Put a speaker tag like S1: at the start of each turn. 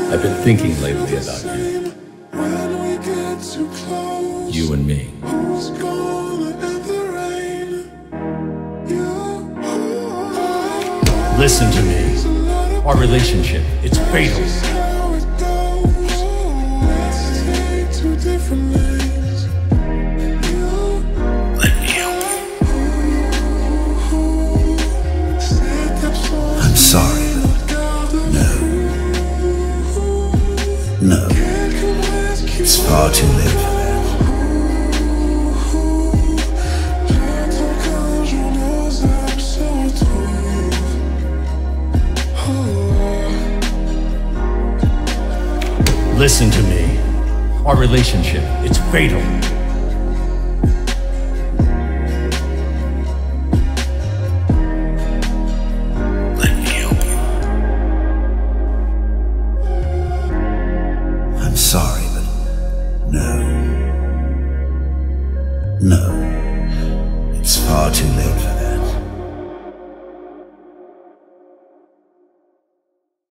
S1: I've been thinking lately about you. You and me. Listen to me. Our relationship, it's fatal.
S2: Let me help you. I'm sorry, but no, it's far too late for that.
S1: Listen to me. Our relationship, it's fatal.
S2: Let me help you. I'm sorry, but no, it's far too late for that.